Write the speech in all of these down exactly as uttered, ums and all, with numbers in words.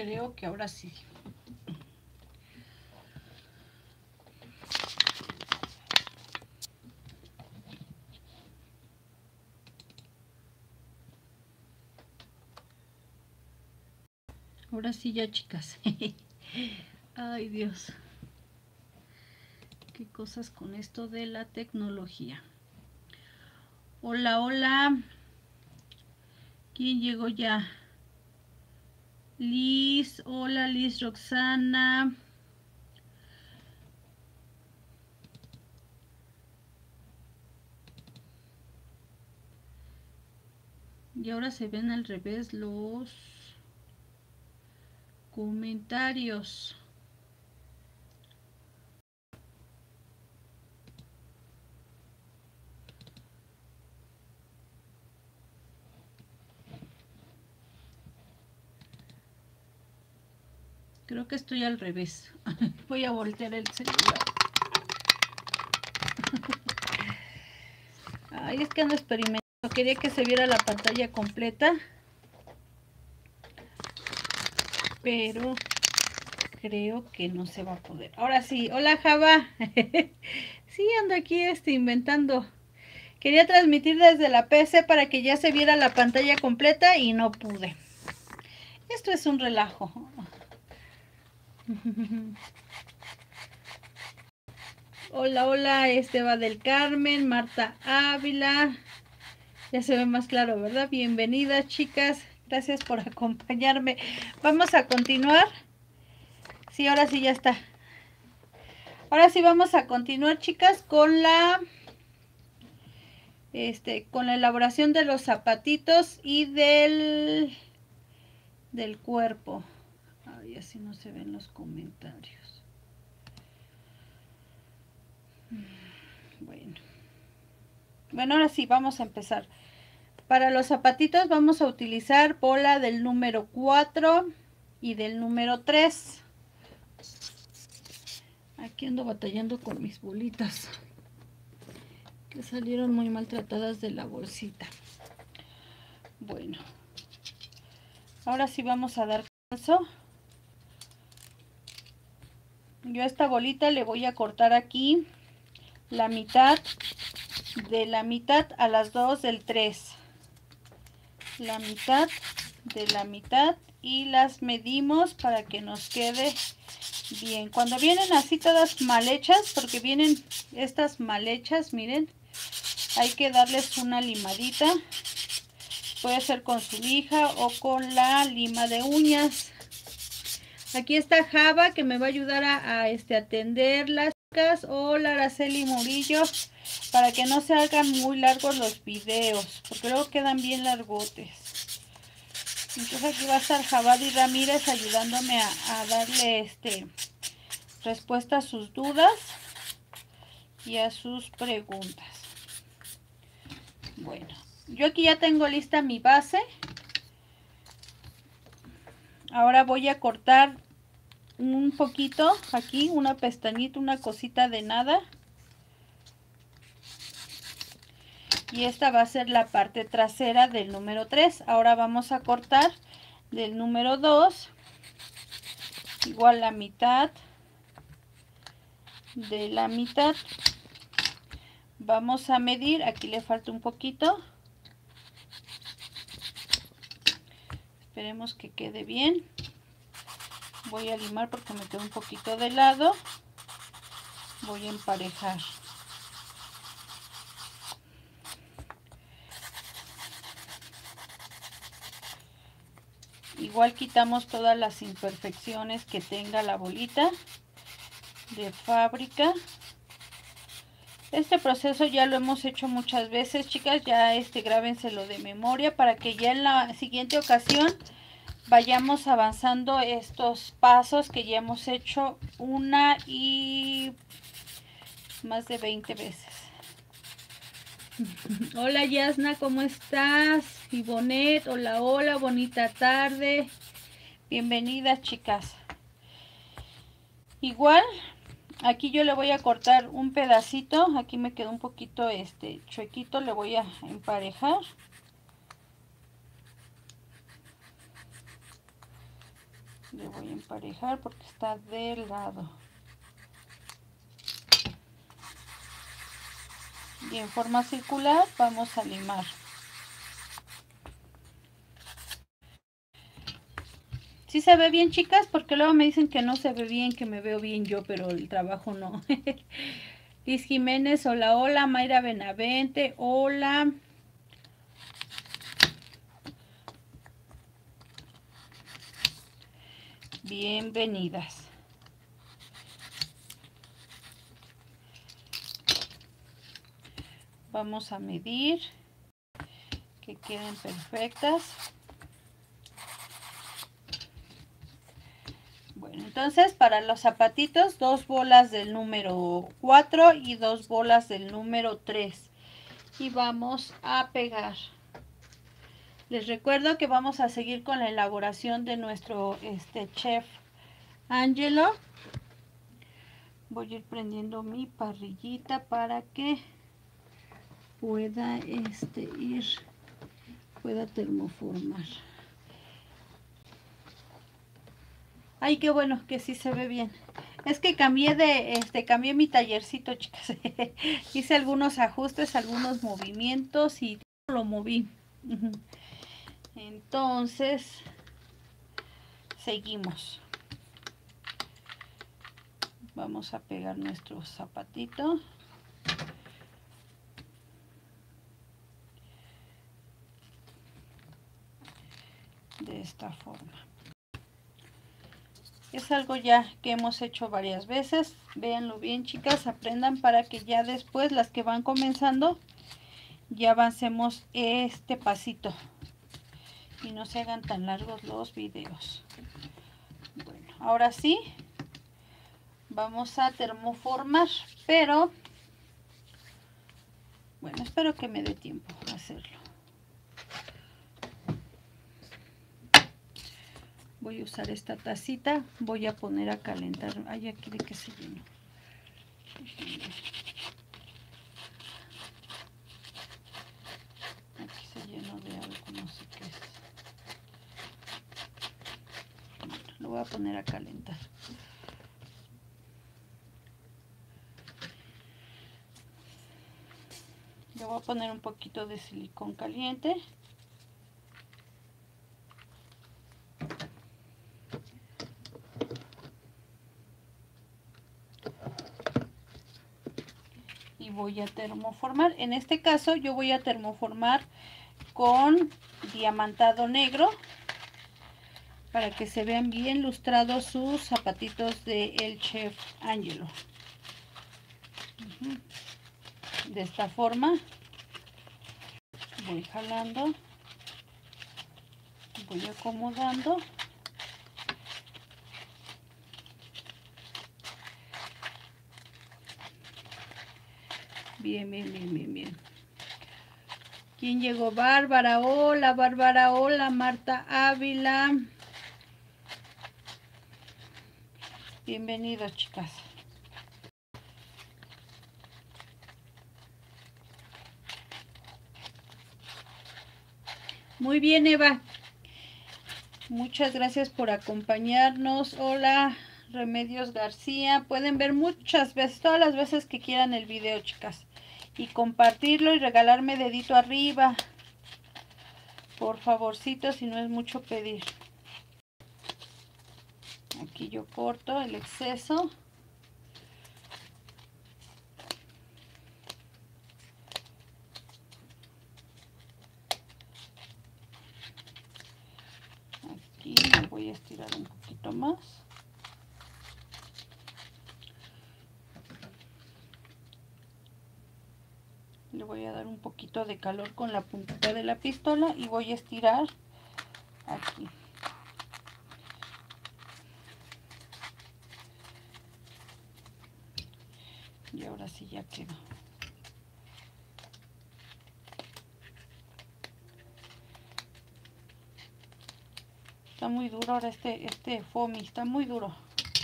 Creo que ahora sí. Ahora sí ya, chicas. Ay, Dios. Qué cosas con esto de la tecnología. Hola, hola. ¿Quién llegó ya? Liz, hola Liz, Roxana. Y ahora se ven al revés los comentarios. Creo que estoy al revés. Voy a voltear el celular. Ay, es que ando experimentando. Quería que se viera la pantalla completa. Pero creo que no se va a poder. Ahora sí. Hola, Java. Sí, ando aquí este, inventando. Quería transmitir desde la P C para que ya se viera la pantalla completa y no pude. Esto es un relajo. Hola, hola, Esteba del Carmen, Marta Ávila. Ya se ve más claro, ¿verdad? Bienvenidas, chicas. Gracias por acompañarme. Vamos a continuar. Sí, ahora sí ya está. Ahora sí vamos a continuar, chicas, con la este con la elaboración de los zapatitos y del del cuerpo. Ay, así no se ven los comentarios. Bueno. Bueno, ahora sí vamos a empezar. Para los zapatitos vamos a utilizar bola del número cuatro y del número tres. Aquí ando batallando con mis bolitas, que salieron muy maltratadas de la bolsita. Bueno, ahora sí vamos a dar paso. Yo a esta bolita le voy a cortar aquí la mitad, de la mitad a las dos del tres. La mitad de la mitad y las medimos para que nos quede bien. Cuando vienen así todas mal hechas, porque vienen estas mal hechas, miren, hay que darles una limadita. Puede ser con su lija o con la lima de uñas. Aquí está Java, que me va a ayudar a, a este, atender las chicas. Hola, Araceli Murillo, para que no se hagan muy largos los videos, porque luego quedan bien largotes. Entonces aquí va a estar Javadi Ramírez ayudándome a, a darle este respuesta a sus dudas y a sus preguntas. Bueno, yo aquí ya tengo lista mi base. Ahora voy a cortar un poquito aquí, una pestañita, una cosita de nada. Y esta va a ser la parte trasera del número tres. Ahora vamos a cortar del número dos, igual la mitad de la mitad. Vamos a medir, aquí le falta un poquito. Esperemos que quede bien. Voy a limar porque me quedó un poquito de lado. Voy a emparejar. Igual quitamos todas las imperfecciones que tenga la bolita de fábrica. Este proceso ya lo hemos hecho muchas veces, chicas. Ya este grábenselo de memoria para que ya en la siguiente ocasión vayamos avanzando estos pasos que ya hemos hecho una y más de veinte veces. Hola Yasna, ¿cómo estás? Ivonet, hola, hola, bonita tarde. Bienvenidas, chicas. Igual, aquí yo le voy a cortar un pedacito. Aquí me quedó un poquito este chuequito, le voy a emparejar. Le voy a emparejar porque está delgado. Y en forma circular vamos a limar. ¿Sí se ve bien, chicas? Porque luego me dicen que no se ve bien, que me veo bien yo, pero el trabajo no. Liz Jiménez, hola, hola. Mayra Benavente, hola. Bienvenidas. Vamos a medir que queden perfectas. Bueno, entonces para los zapatitos, dos bolas del número cuatro y dos bolas del número tres. Y vamos a pegar. Les recuerdo que vamos a seguir con la elaboración de nuestro este, chef Angelo. Voy a ir prendiendo mi parrillita para que pueda este, ir, pueda termoformar. Ay, qué bueno, que sí se ve bien. Es que cambié de, este, cambié mi tallercito, chicas. Hice algunos ajustes, algunos movimientos y lo moví. Entonces, seguimos. Vamos a pegar nuestro zapatito. De esta forma. Es algo ya que hemos hecho varias veces. Véanlo bien, chicas, aprendan para que ya después las que van comenzando ya avancemos este pasito y no se hagan tan largos los videos. Bueno, ahora sí vamos a termoformar, pero bueno, espero que me dé tiempo a hacerlo. Voy a usar esta tacita, voy a poner a calentar. Ay, aquí de que se llenó. Aquí se llenó de algo, no sé qué es. Bueno, lo voy a poner a calentar. Le voy a poner un poquito de silicón caliente. Y voy a termoformar. En este caso yo voy a termoformar con diamantado negro para que se vean bien lustrados sus zapatitos de el Chef Angelo. De esta forma voy jalando, voy acomodando. Bien, bien, bien, bien, bien. ¿Quién llegó? Bárbara, hola, Bárbara, hola, Marta Ávila. Bienvenidos, chicas. Muy bien, Eva. Muchas gracias por acompañarnos. Hola, Remedios García. Pueden ver muchas veces, todas las veces que quieran el video, chicas. Y compartirlo y regalarme dedito arriba. Por favorcito, si no es mucho pedir. Aquí yo corto el exceso. Aquí me voy a estirar un poquito más. Le voy a dar un poquito de calor con la puntita de la pistola y voy a estirar aquí. Y ahora sí ya quedó. Está muy duro ahora este, este foamy, está muy duro.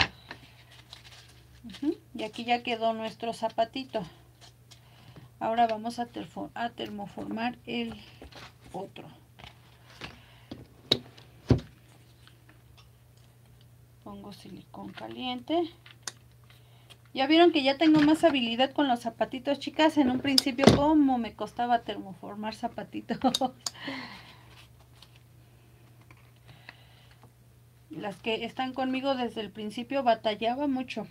Uh-huh. Y aquí ya quedó nuestro zapatito. Ahora vamos a, a termoformar el otro. Pongo silicón caliente. Ya vieron que ya tengo más habilidad con los zapatitos, chicas. En un principio, como me costaba termoformar zapatitos. Las que están conmigo desde el principio batallaba mucho.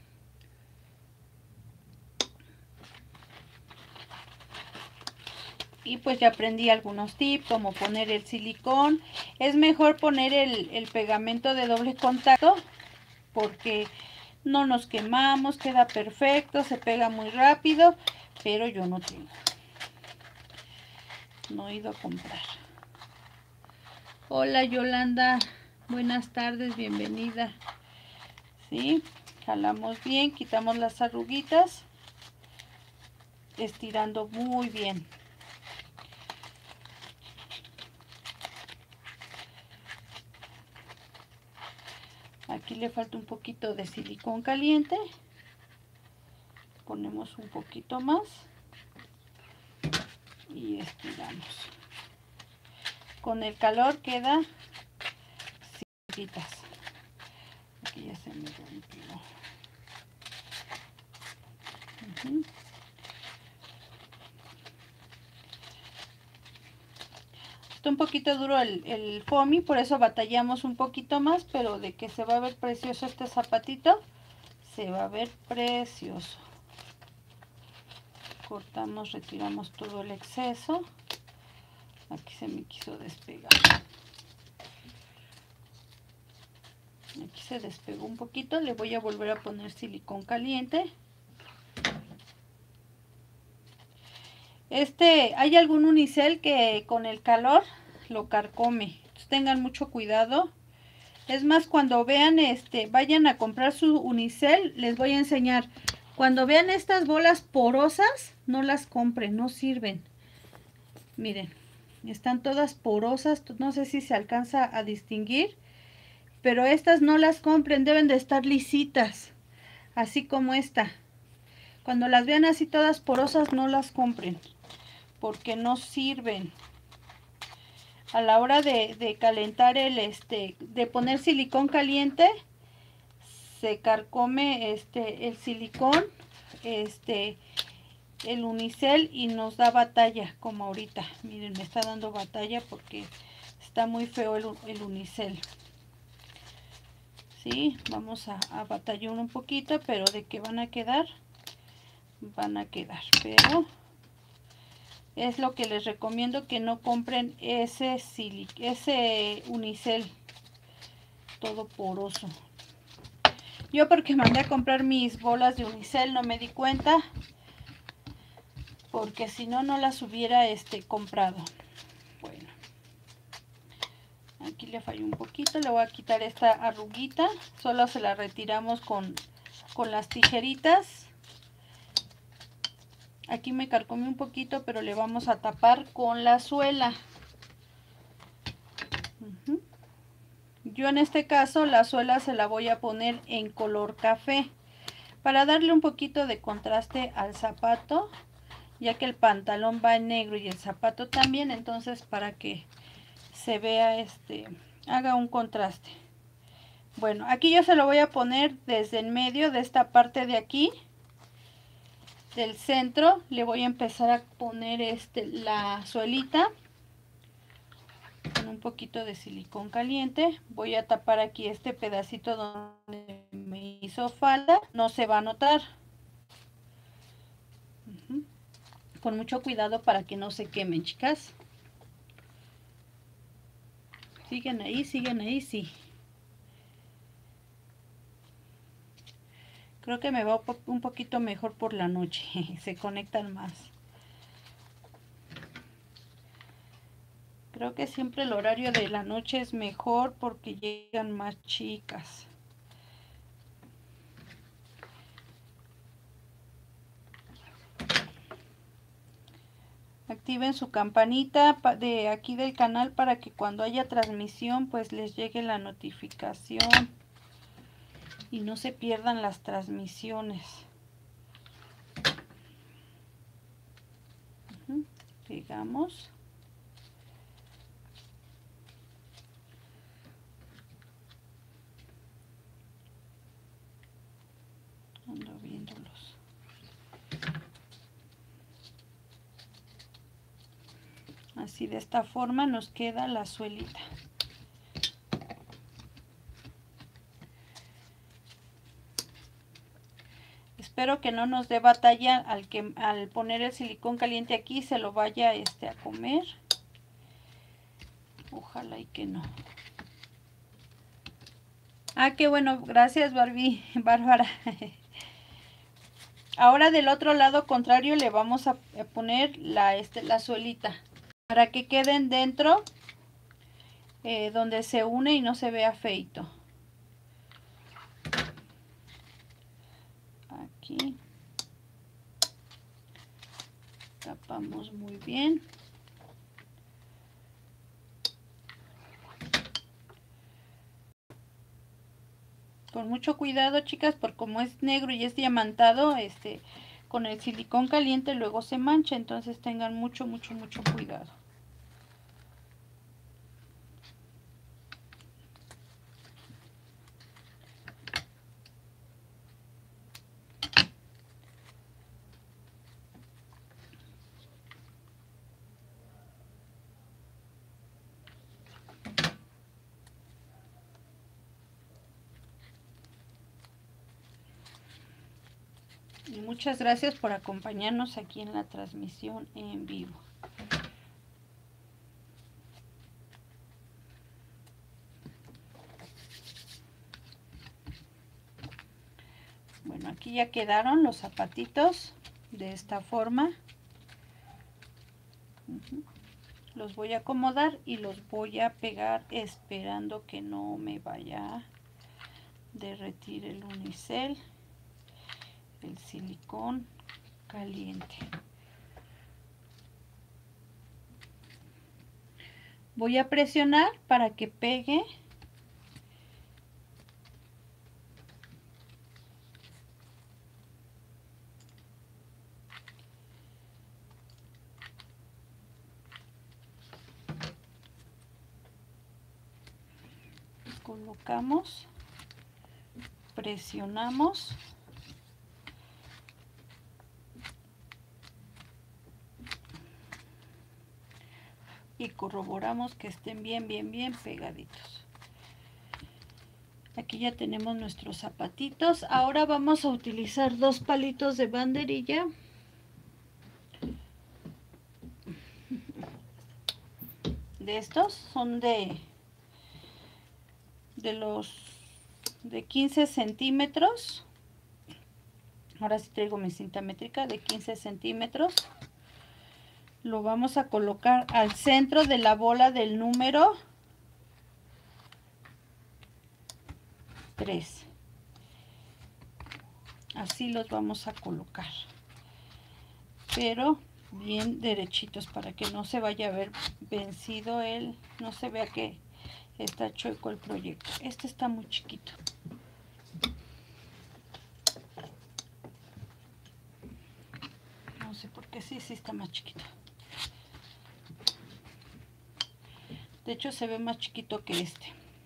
Y pues ya aprendí algunos tips, como poner el silicón. Es mejor poner el, el pegamento de doble contacto porque no nos quemamos, queda perfecto, se pega muy rápido, pero yo no tengo. No he ido a comprar. Hola Yolanda, buenas tardes, bienvenida. ¿Sí? Jalamos bien, quitamos las arruguitas, estirando muy bien. Aquí le falta un poquito de silicón caliente. Ponemos un poquito más y estiramos. Con el calor queda cintitas. Aquí ya se me rompió. Uh-huh. Está un poquito duro el, el foamy, por eso batallamos un poquito más, pero de que se va a ver precioso este zapatito, se va a ver precioso. Cortamos, retiramos todo el exceso. Aquí se me quiso despegar. Aquí se despegó un poquito, le voy a volver a poner silicón caliente. Este, hay algún unicel que con el calor lo carcome. Entonces tengan mucho cuidado. Es más, cuando vean este, vayan a comprar su unicel, les voy a enseñar. Cuando vean estas bolas porosas, no las compren, no sirven. Miren, están todas porosas, no sé si se alcanza a distinguir, pero estas no las compren, deben de estar lisitas, así como esta. Cuando las vean así todas porosas, no las compren, porque no sirven. A la hora de, de calentar el, este, de poner silicón caliente, se carcome este, el silicón, este, el unicel y nos da batalla, como ahorita. Miren, me está dando batalla porque está muy feo el, el unicel. Sí, vamos a, a batallar un poquito, pero de que van a quedar, van a quedar. Pero es lo que les recomiendo, que no compren ese, silic ese unicel todo poroso. Yo porque mandé a comprar mis bolas de unicel no me di cuenta, porque si no, no las hubiera este, comprado. Bueno, aquí le falló un poquito, le voy a quitar esta arruguita, solo se la retiramos con, con las tijeritas. Aquí me carcomí un poquito, pero le vamos a tapar con la suela. Uh-huh. Yo en este caso la suela se la voy a poner en color café para darle un poquito de contraste al zapato, ya que el pantalón va en negro y el zapato también, entonces para que se vea, este, haga un contraste. Bueno, aquí yo se lo voy a poner desde el medio de esta parte de aquí, del centro. Le voy a empezar a poner este, la suelita con un poquito de silicón caliente. Voy a tapar aquí este pedacito donde me hizo falta, no se va a notar. Uh-huh. Con mucho cuidado para que no se quemen, chicas. Siguen ahí, siguen ahí, sí. Creo que me va un poquito mejor por la noche, se conectan más. Creo que siempre el horario de la noche es mejor porque llegan más chicas. Activen su campanita de aquí del canal para que cuando haya transmisión pues les llegue la notificación y no se pierdan las transmisiones. Uh-huh. Pegamos. Así de esta forma nos queda la suelita. Espero que no nos dé batalla al, que, al poner el silicón caliente aquí se lo vaya este, a comer. Ojalá y que no. Ah, qué bueno, gracias Barbie, Bárbara. Ahora del otro lado contrario le vamos a poner la, este, la suelita para que queden dentro eh, donde se une y no se vea feito. Aquí tapamos muy bien. Con mucho cuidado, chicas, porque como es negro y es diamantado, este, con el silicón caliente luego se mancha, entonces tengan mucho, mucho, mucho cuidado. Y muchas gracias por acompañarnos aquí en la transmisión en vivo. Bueno, aquí ya quedaron los zapatitos de esta forma. Uh-huh. Los voy a acomodar y los voy a pegar esperando que no me vaya a derretir el unicel, el silicón caliente. Voy a presionar para que pegue. Colocamos, presionamos. Y corroboramos que estén bien, bien, bien pegaditos. Aquí ya tenemos nuestros zapatitos. Ahora vamos a utilizar dos palitos de banderilla. De estos son de, de los de quince centímetros. Ahora sí traigo mi cinta métrica de quince centímetros. Lo vamos a colocar al centro de la bola del número tres. Así los vamos a colocar, pero bien derechitos para que no se vaya a ver vencido el, no se vea que está chueco el proyecto. Este está muy chiquito. No sé por qué, sí, sí está más chiquito. De hecho se ve más chiquito que este.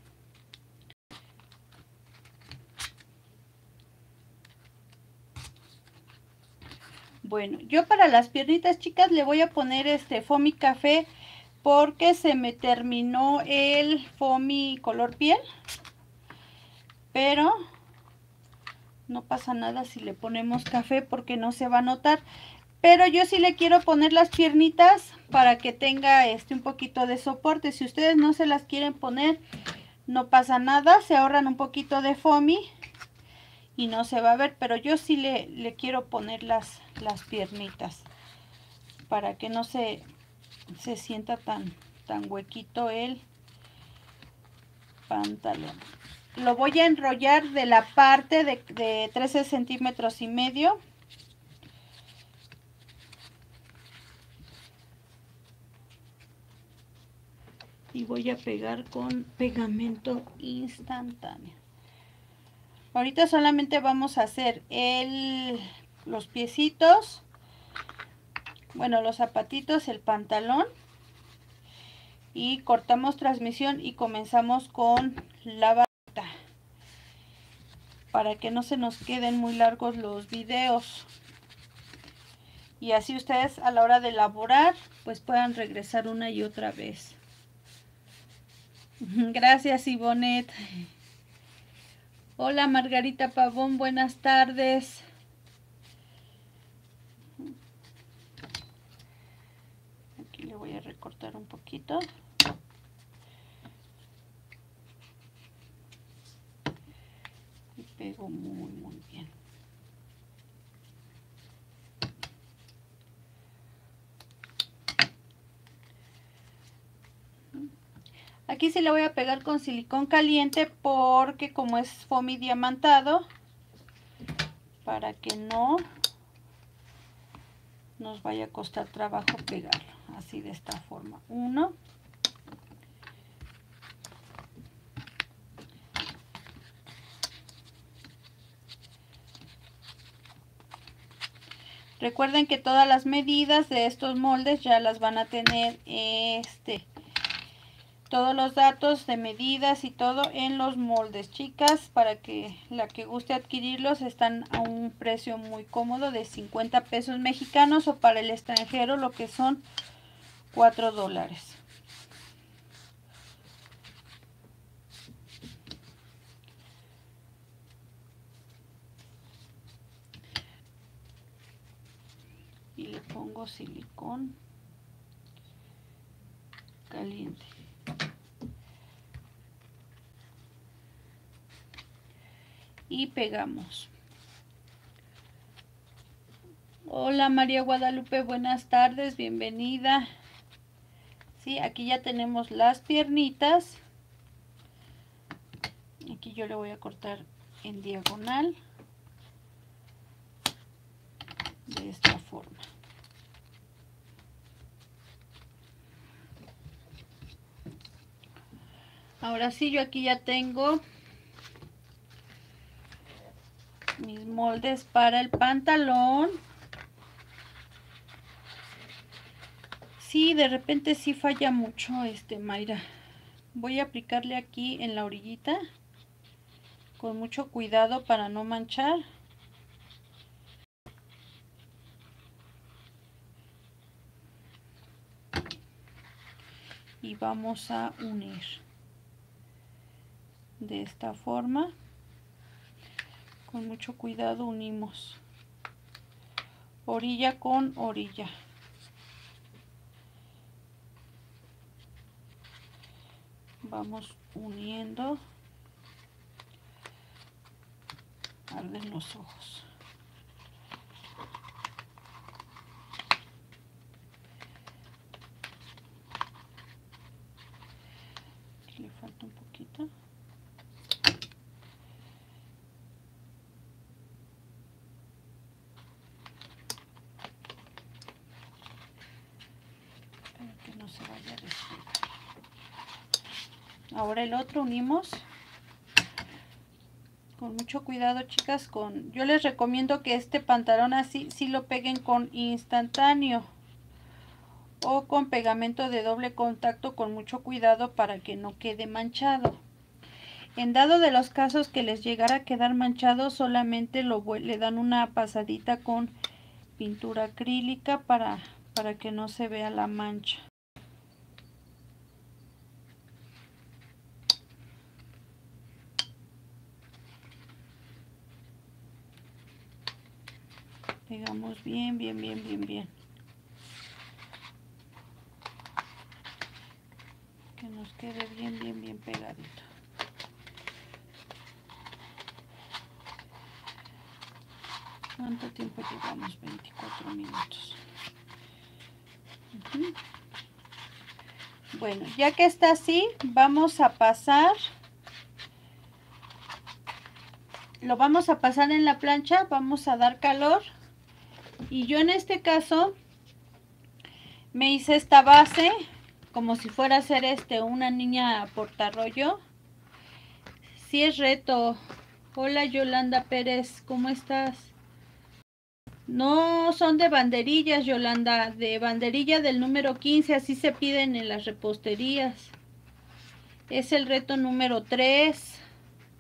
Bueno, yo para las piernitas, chicas, le voy a poner este foamy café porque se me terminó el foamy color piel. Pero no pasa nada si le ponemos café porque no se va a notar. Pero yo sí le quiero poner las piernitas para que tenga este un poquito de soporte. Si ustedes no se las quieren poner, no pasa nada, se ahorran un poquito de foamy y no se va a ver, pero yo sí le, le quiero poner las, las piernitas para que no se, se sienta tan, tan huequito el pantalón. Lo voy a enrollar de la parte de, de trece centímetros y medio. Y voy a pegar con pegamento instantáneo. Ahorita solamente vamos a hacer el, los piecitos, bueno, los zapatitos, el pantalón. Y cortamos transmisión y comenzamos con la bata. Para que no se nos queden muy largos los videos. y así ustedes a la hora de elaborar pues puedan regresar una y otra vez. Gracias, Ivonet. Hola, Margarita Pavón, buenas tardes. Aquí le voy a recortar un poquito. Y pego muy, muy bien. Aquí sí le voy a pegar con silicón caliente porque como es foamy diamantado, para que no nos vaya a costar trabajo pegarlo. Así de esta forma. Uno. Recuerden que todas las medidas de estos moldes ya las van a tener este... todos los datos de medidas y todo en los moldes, chicas, para que la que guste adquirirlos están a un precio muy cómodo de cincuenta pesos mexicanos o para el extranjero lo que son cuatro dólares. Y le pongo silicón caliente. Y pegamos. Hola María Guadalupe, buenas tardes, bienvenida. Sí, aquí ya tenemos las piernitas. Aquí yo le voy a cortar en diagonal. De esta forma. Ahora sí, yo aquí ya tengo mis moldes para el pantalón. Sí, de repente sí falla mucho este, Mayra. Voy a aplicarle aquí en la orillita con mucho cuidado para no manchar. Y vamos a unir de esta forma. Con mucho cuidado unimos orilla con orilla. Vamos uniendo. Arden los ojos. Aquí le falta un poquito. Para que no se vaya a despegar. Ahora el otro unimos. Con mucho cuidado, chicas, con yo les recomiendo que este pantalón así sí lo peguen con instantáneo o con pegamento de doble contacto con mucho cuidado para que no quede manchado. En dado de los casos que les llegara a quedar manchado, solamente lo le dan una pasadita con pintura acrílica para, para que no se vea la mancha. Pegamos bien, bien, bien, bien, bien. Que nos quede bien, bien, bien pegadito. ¿Cuánto tiempo llevamos? veinticuatro minutos. Uh-huh. Bueno, ya que está así, vamos a pasar. Lo vamos a pasar en la plancha, vamos a dar calor. Y yo en este caso me hice esta base como si fuera a ser este una niña portarrollo. Sí es reto. Hola Yolanda Pérez, ¿cómo estás? No son de banderillas, Yolanda, de banderilla del número quince, así se piden en las reposterías. Es el reto número tres.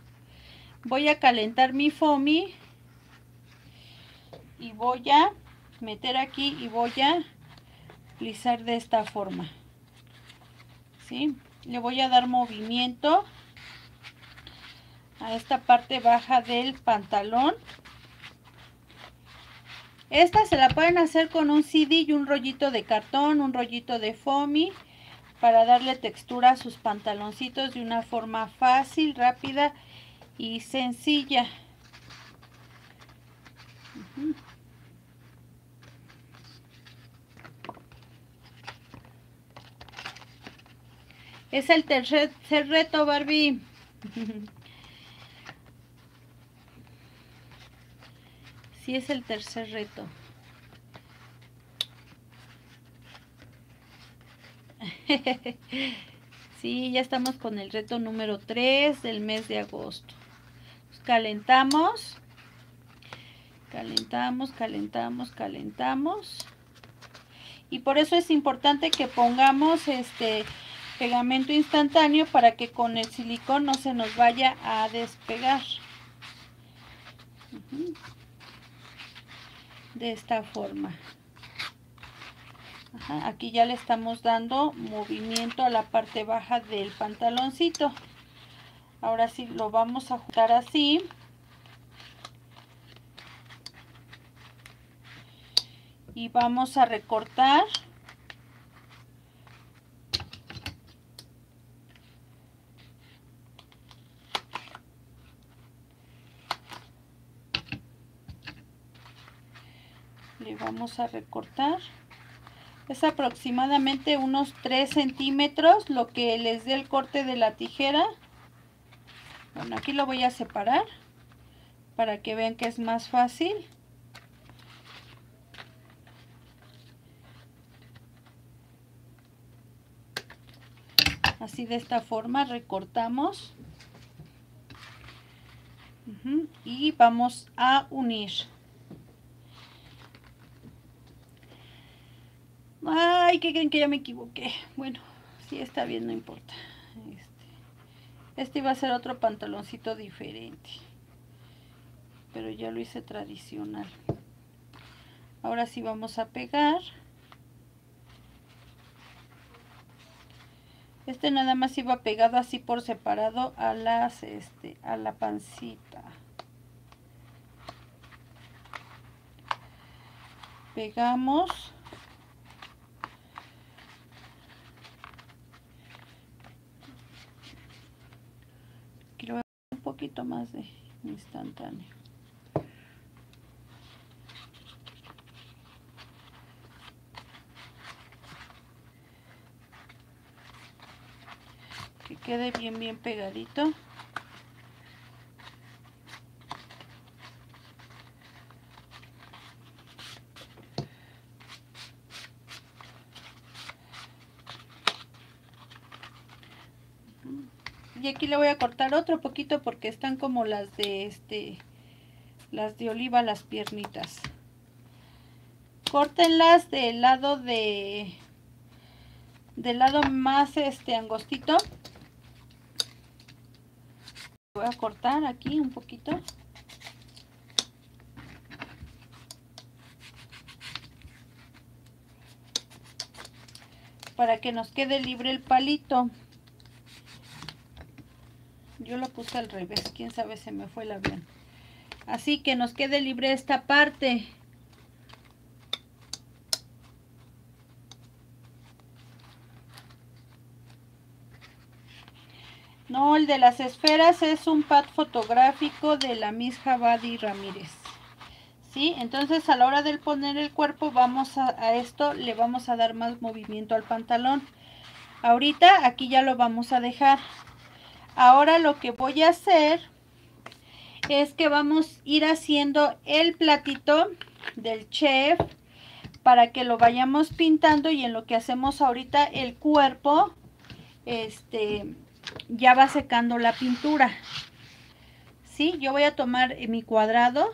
Voy a calentar mi foamy y voy a meter aquí y voy a alisar de esta forma, ¿sí? Le voy a dar movimiento a esta parte baja del pantalón. Esta se la pueden hacer con un C D y un rollito de cartón, un rollito de foamy, para darle textura a sus pantaloncitos de una forma fácil, rápida y sencilla. Uh-huh. Es el tercer reto, Barbie. Sí, es el tercer reto. Sí, ya estamos con el reto número tres del mes de agosto. Calentamos, calentamos, calentamos, calentamos. Y por eso es importante que pongamos este pegamento instantáneo para que con el silicón no se nos vaya a despegar. Uh-huh. De esta forma. Ajá, aquí ya le estamos dando movimiento a la parte baja del pantaloncito. Ahora sí lo vamos a juntar así. Y vamos a recortar. Le vamos a recortar. Es aproximadamente unos tres centímetros lo que les dé el corte de la tijera. Bueno, aquí lo voy a separar para que vean que es más fácil. Así, de esta forma recortamos. Uh-huh. Y vamos a unir. Ay, ¿qué creen? Que ya me equivoqué. Bueno, sí está bien, no importa. Este, este iba a ser otro pantaloncito diferente, pero ya lo hice tradicional. Ahora sí vamos a pegar. Este nada más iba pegado así por separado a las este a la pancita. Pegamos. Aquí lo voy a poner un poquito más de instantáneo. Que quede bien bien pegadito. Y aquí le voy a cortar otro poquito porque están como las de este las de oliva las piernitas. Córtenlas del lado de del lado más este angostito. Voy a cortar aquí un poquito. Para que nos quede libre el palito. Yo lo puse al revés, quién sabe, se me fue el avión. Así que nos quede libre esta parte. No, el de las esferas es un pad fotográfico de la Miss Javadi Ramírez. ¿Sí? Entonces a la hora de poner el cuerpo vamos a, a esto le vamos a dar más movimiento al pantalón. Ahorita aquí ya lo vamos a dejar. Ahora lo que voy a hacer es que vamos a ir haciendo el platito del chef para que lo vayamos pintando, y en lo que hacemos ahorita el cuerpo, este, ya va secando la pintura. ¿Sí? Yo voy a tomar mi cuadrado.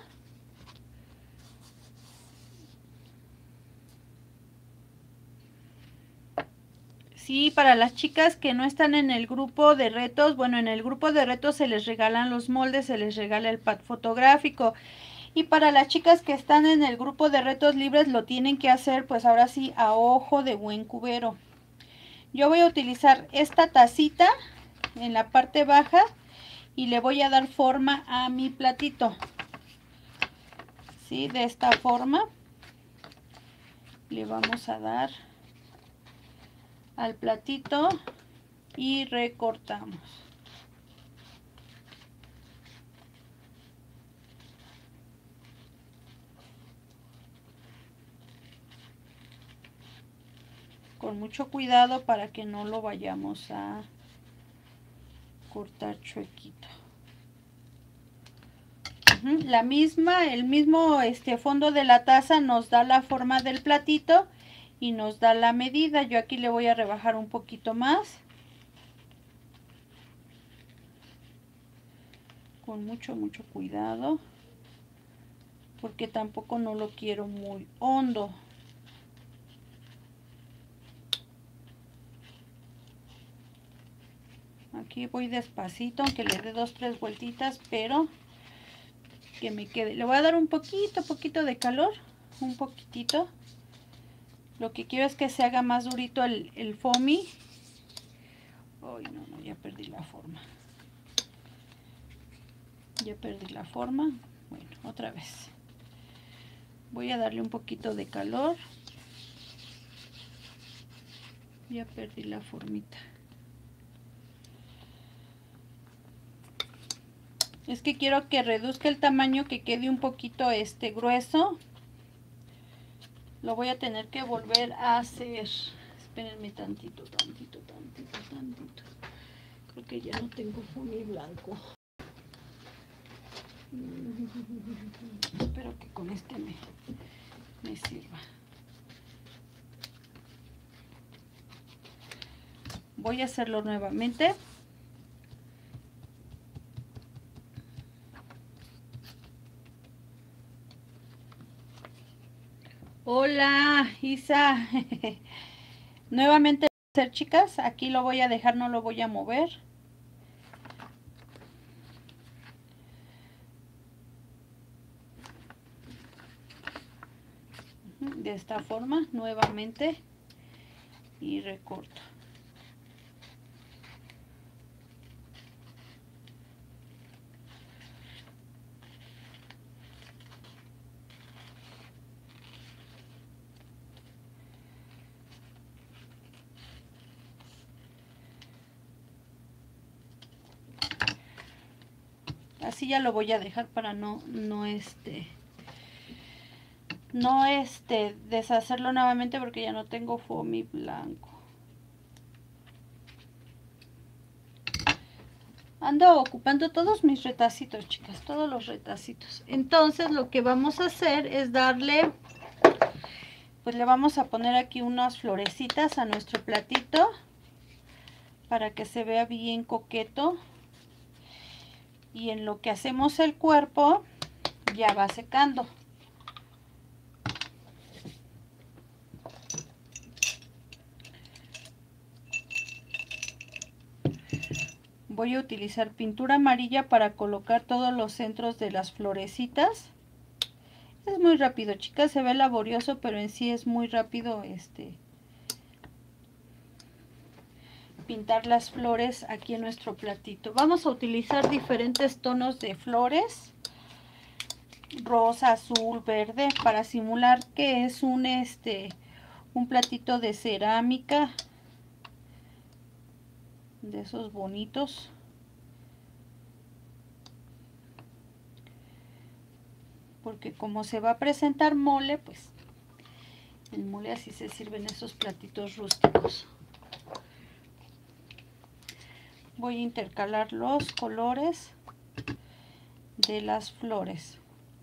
Sí, para las chicas que no están en el grupo de retos, bueno, en el grupo de retos se les regalan los moldes, se les regala el pad fotográfico. Y para las chicas que están en el grupo de retos libres lo tienen que hacer pues ahora sí a ojo de buen cubero. Yo voy a utilizar esta tacita en la parte baja y le voy a dar forma a mi platito. ¿Sí? De esta forma le vamos a dar al platito y recortamos. Con mucho cuidado para que no lo vayamos a cortar chuequito. Uh-huh. La misma, el mismo este fondo de la taza nos da la forma del platito y nos da la medida. Yo aquí le voy a rebajar un poquito más. Con mucho, mucho cuidado. Porque tampoco no lo quiero muy hondo. Aquí voy despacito, aunque le dé dos, tres vueltitas, pero que me quede. Le voy a dar un poquito, poquito de calor, un poquitito. Lo que quiero es que se haga más durito el, el foamy. Ay, no, no, ya perdí la forma. Ya perdí la forma. Bueno, otra vez. Voy a darle un poquito de calor. Ya perdí la formita. Es que quiero que reduzca el tamaño, que quede un poquito este grueso. Lo voy a tener que volver a hacer. Espérenme tantito, tantito, tantito, tantito. Creo que ya no tengo foamy blanco. Espero que con este me, me sirva. Voy a hacerlo nuevamente. Hola, Isa. Nuevamente hacer, chicas. Aquí lo voy a dejar, no lo voy a mover. De esta forma, nuevamente. Y recorto. Así ya lo voy a dejar para no, no este, no este, deshacerlo nuevamente porque ya no tengo foamy blanco. Ando ocupando todos mis retacitos, chicas, todos los retacitos. Entonces lo que vamos a hacer es darle, pues le vamos a poner aquí unas florecitas a nuestro platito para que se vea bien coqueto. Y en lo que hacemos el cuerpo ya va secando. Voy a utilizar pintura amarilla para colocar todos los centros de las florecitas. Es muy rápido, chicas, se ve laborioso, pero en sí es muy rápido este pintar las flores aquí en nuestro platito. Vamos a utilizar diferentes tonos de flores, rosa, azul, verde, para simular que es un este un platito de cerámica, de esos bonitos. Porque como se va a presentar mole, pues el mole así se sirven esos platitos rústicos. Voy a intercalar los colores de las flores.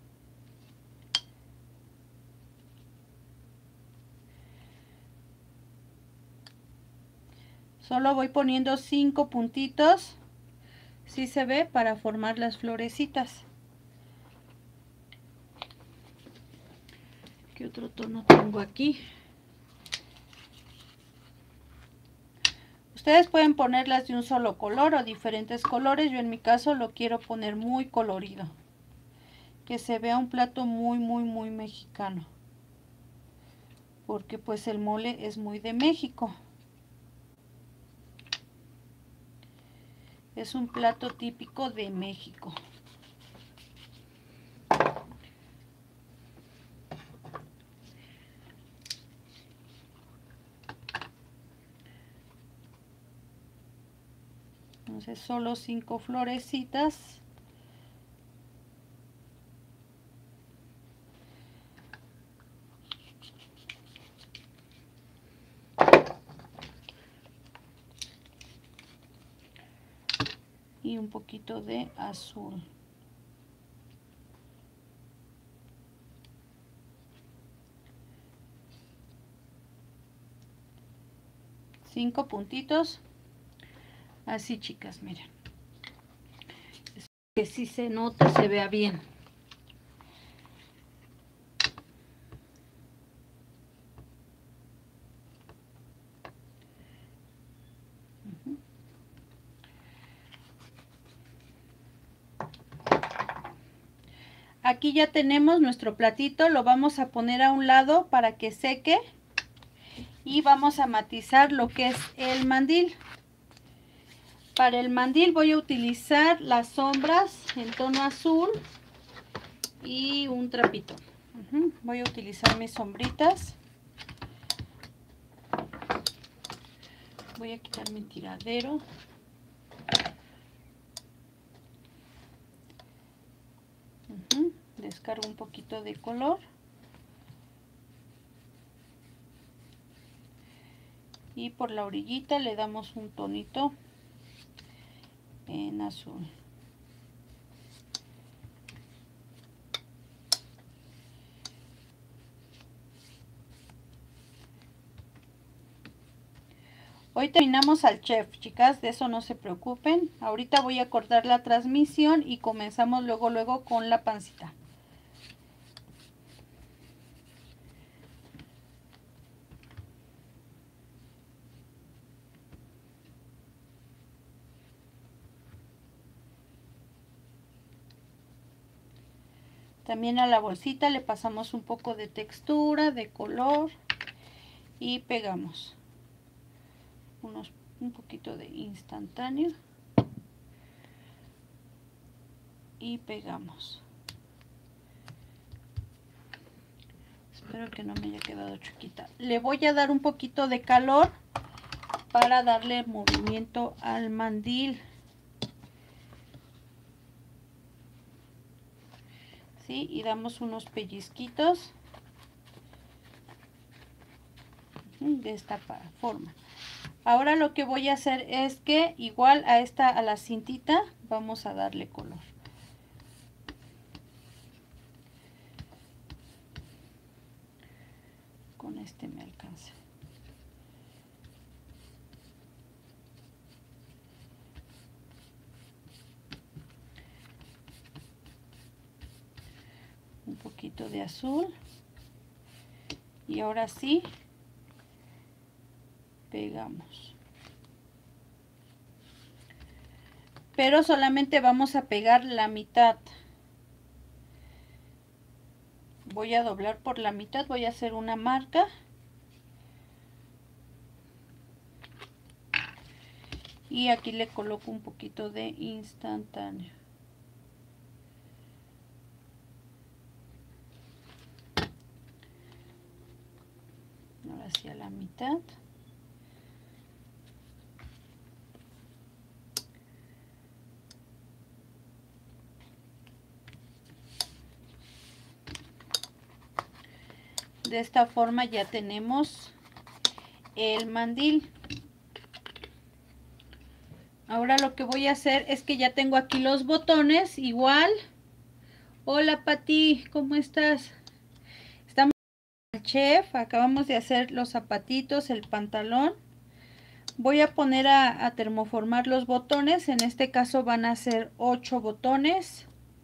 Solo voy poniendo cinco puntitos, si se ve, para formar las florecitas. ¿Qué otro tono tengo aquí? Ustedes pueden ponerlas de un solo color o diferentes colores. Yo en mi caso lo quiero poner muy colorido. que se vea un plato muy, muy, muy mexicano. Porque pues el mole es muy de México. Es un plato típico de México. Entonces solo cinco florecitas. Y un poquito de azul. Cinco puntitos. Así, chicas, miren. Espero que sí se note, se vea bien. Aquí ya tenemos nuestro platito, lo vamos a poner a un lado para que seque y vamos a matizar lo que es el mandil. Para el mandil voy a utilizar las sombras en tono azul y un trapito. Uh-huh. Voy a utilizar mis sombritas. Voy a quitar mi tiradero. Uh-huh. Descargo un poquito de color. Y por la orillita le damos un tonito en azul. Hoy terminamos al chef, chicas, de eso no se preocupen. Ahorita voy a cortar la transmisión y comenzamos luego luego con la pancita. También a la bolsita le pasamos un poco de textura, de color y pegamos unos, un poquito de instantáneo y pegamos. Espero que no me haya quedado chiquita. Le voy a dar un poquito de calor para darle movimiento al mandil. ¿Sí? Y damos unos pellizquitos de esta forma. Ahora lo que voy a hacer es que igual a esta, a la cintita, vamos a darle color. Con este me alcanza. Un poquito de azul. Y ahora sí, pegamos. Pero solamente vamos a pegar la mitad. Voy a doblar por la mitad, voy a hacer una marca. Y aquí le coloco un poquito de instantáneo. Ahora sí a la mitad. De esta forma ya tenemos el mandil. Ahora lo que voy a hacer es que ya tengo aquí los botones igual. Hola Pati, ¿cómo estás? Estamos en el chef, acabamos de hacer los zapatitos, el pantalón. Voy a poner a, a termoformar los botones, en este caso van a ser ocho botones.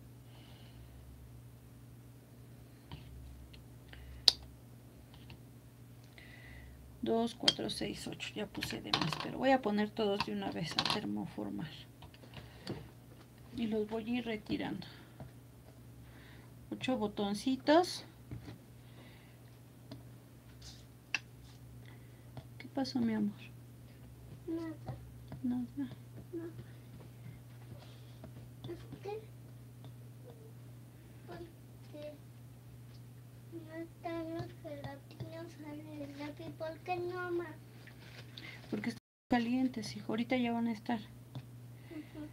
dos, cuatro, seis, ocho, ya puse de más, pero voy a poner todos de una vez a termoformar. Y los voy a ir retirando. Ocho botoncitos. ¿Qué pasó, mi amor? Nada. Nada. No. Es que porque no están los gelatinos en el lápiz. ¿Por qué no, mamá? Porque están calientes, hijo. Ahorita ya van a estar. Uh-huh.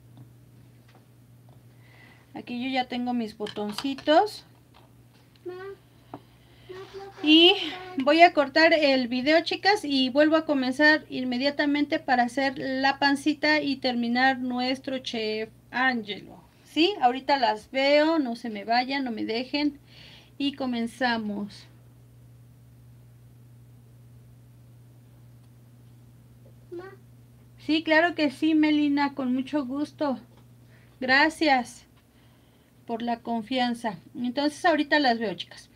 Aquí yo ya tengo mis botoncitos. No. No, Y voy a cortar el video, chicas, y vuelvo a comenzar inmediatamente para hacer la pancita y terminar nuestro Chef Angelo. ¿Sí? Ahorita las veo, no se me vayan, no me dejen. Y comenzamos. Ma. Sí, claro que sí, Melina, con mucho gusto. Gracias por la confianza. Entonces ahorita las veo, chicas.